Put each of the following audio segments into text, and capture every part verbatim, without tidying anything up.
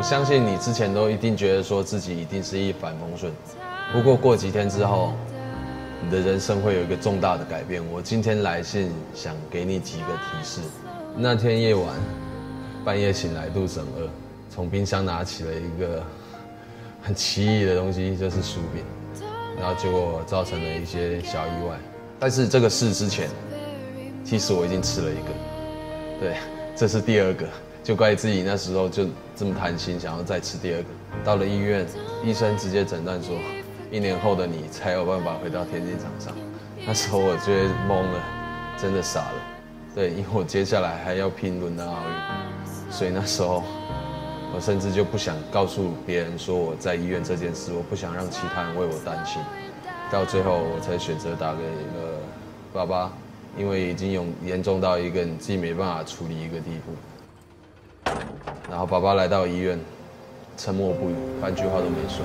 我相信你之前都一定觉得说自己一定是一帆风顺，不过过几天之后，你的人生会有一个重大的改变。我今天来信想给你几个提示。那天夜晚，半夜醒来肚子很饿，从冰箱拿起了一个很奇异的东西，就是薯饼，然后结果造成了一些小意外。但是这个事之前，其实我已经吃了一个，对，这是第二个。就怪自己那时候就这么贪心，想要再吃第二个。到了医院，医生直接诊断说，一年后的你才有办法回到田径场上。那时候我觉得懵了，真的傻了。对，因为我接下来还要拼伦敦奥运，所以那时候我甚至就不想告诉别人说我在医院这件事，我不想让其他人为我担心。到最后，我才选择打给了爸爸，因为已经有严重到一个你自己没办法处理一个地步。然后爸爸来到医院，沉默不语，半句话都没说。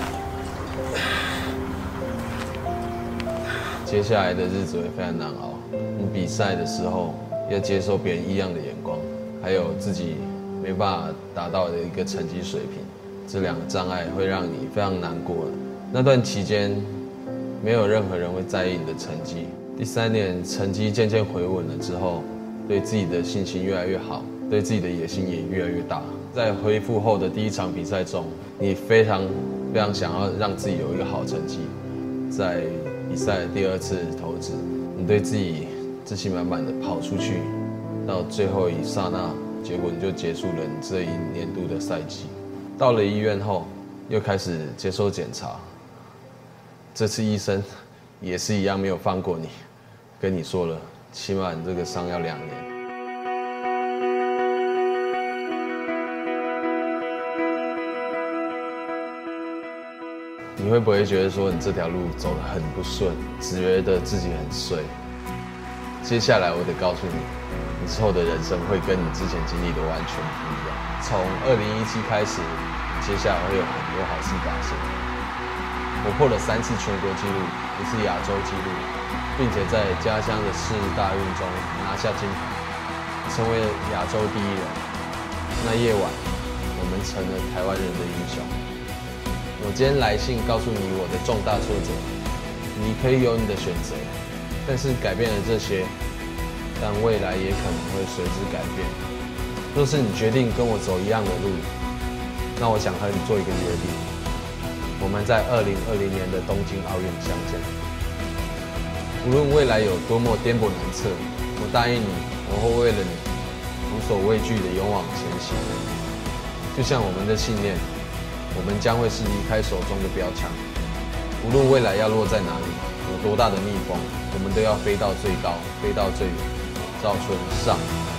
接下来的日子会非常难熬。你比赛的时候要接受别人异样的眼光，还有自己没办法达到的一个成绩水平，这两个障碍会让你非常难过的。那段期间，没有任何人会在意你的成绩。第三年成绩渐渐回稳了之后，对自己的信心越来越好。对自己的野心也越来越大。在恢复后的第一场比赛中，你非常非常想要让自己有一个好成绩。在比赛第二次投掷，你对自己自信满满的跑出去，到最后一刹那，结果你就结束了你这一年度的赛季。到了医院后，又开始接受检查。这次医生也是一样没有放过你，跟你说了，起码你这个伤要两年。你会不会觉得说你这条路走得很不顺，只觉得自己很衰？接下来我得告诉你，你之后的人生会跟你之前经历的完全不一样。从二零一七开始，接下来会有很多好事发生。我破了三次全国纪录，一次亚洲纪录，并且在家乡的市大运中拿下金牌，成为亚洲第一人。那夜晚，我们成了台湾人的英雄。我今天来信告诉你我的重大挫折，你可以有你的选择，但是改变了这些，但未来也可能会随之改变。若是你决定跟我走一样的路，那我想和你做一个约定，我们在二零二零年的东京奥运相见。无论未来有多么颠簸难测，我答应你，我会为了你无所畏惧的勇往前行。就像我们的信念，我们将会是离开手中的标枪，无论未来要落在哪里，有多大的逆风，我们都要飞到最高，飞到最远。赵春上。